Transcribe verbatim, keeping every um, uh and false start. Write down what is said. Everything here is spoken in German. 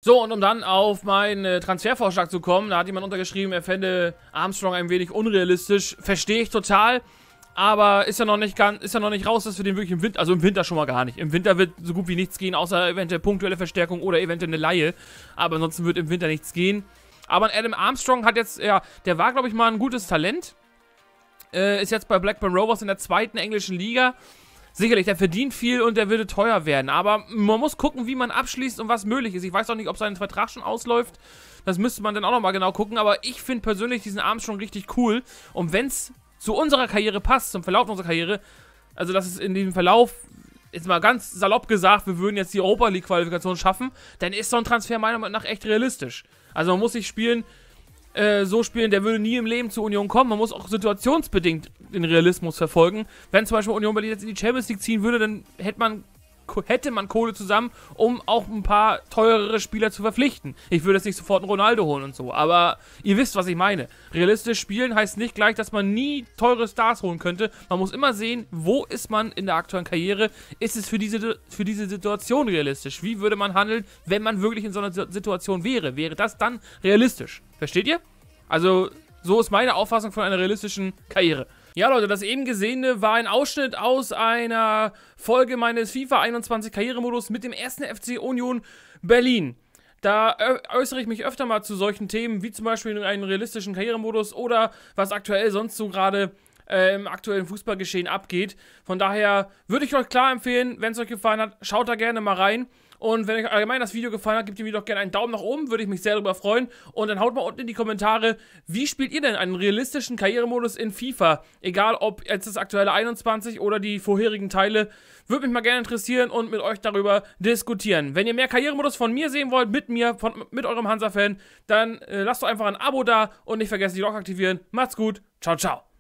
So, und um dann auf meinen äh, Transfervorschlag zu kommen, da hat jemand untergeschrieben, er fände Armstrong ein wenig unrealistisch. Verstehe ich total, aber ist ja noch nicht ganz, ist ja noch nicht raus, dass wir den wirklich im Winter, also im Winter schon mal gar nicht. Im Winter wird so gut wie nichts gehen, außer eventuell punktuelle Verstärkung oder eventuell eine Laie. Aber ansonsten wird im Winter nichts gehen. Aber Adam Armstrong hat jetzt, ja, der war, glaube ich, mal ein gutes Talent. Äh, ist jetzt bei Blackburn Rovers in der zweiten englischen Liga. Sicherlich, der verdient viel und der würde teuer werden. Aber man muss gucken, wie man abschließt und was möglich ist. Ich weiß auch nicht, ob sein Vertrag schon ausläuft. Das müsste man dann auch nochmal genau gucken. Aber ich finde persönlich diesen Armstrong richtig cool. Und wenn es zu unserer Karriere passt, zum Verlauf unserer Karriere, also dass es in diesem Verlauf, jetzt mal ganz salopp gesagt, wir würden jetzt die Europa League Qualifikation schaffen, dann ist so ein Transfer meiner Meinung nach echt realistisch. Also man muss sich spielen, äh, so spielen, der würde nie im Leben zur Union kommen. Man muss auch situationsbedingt den Realismus verfolgen. Wenn zum Beispiel Union Berlin jetzt in die Champions League ziehen würde, dann hätte man, hätte man Kohle zusammen, um auch ein paar teurere Spieler zu verpflichten. Ich würde jetzt nicht sofort einen Ronaldo holen und so, aber ihr wisst, was ich meine. Realistisch spielen heißt nicht gleich, dass man nie teure Stars holen könnte. Man muss immer sehen, wo ist man in der aktuellen Karriere? Ist es für diese, für diese Situation realistisch? Wie würde man handeln, wenn man wirklich in so einer Situation wäre? Wäre das dann realistisch? Versteht ihr? Also, so ist meine Auffassung von einer realistischen Karriere. Ja, Leute, das eben Gesehene war ein Ausschnitt aus einer Folge meines FIFA einundzwanzig Karrieremodus mit dem ersten F C Union Berlin. Da äußere ich mich öfter mal zu solchen Themen, wie zum Beispiel einen realistischen Karrieremodus oder was aktuell sonst so gerade äh, im aktuellen Fußballgeschehen abgeht. Von daher würde ich euch klar empfehlen, wenn es euch gefallen hat, schaut da gerne mal rein. Und wenn euch allgemein das Video gefallen hat, gebt mir doch gerne einen Daumen nach oben, würde ich mich sehr darüber freuen. Und dann haut mal unten in die Kommentare, wie spielt ihr denn einen realistischen Karrieremodus in FIFA? Egal, ob jetzt das aktuelle einundzwanzig oder die vorherigen Teile. Würde mich mal gerne interessieren und mit euch darüber diskutieren. Wenn ihr mehr Karrieremodus von mir sehen wollt, mit mir, von, mit eurem Hansa-Fan, dann äh, lasst doch einfach ein Abo da und nicht vergessen die Glocke aktivieren. Macht's gut, ciao, ciao.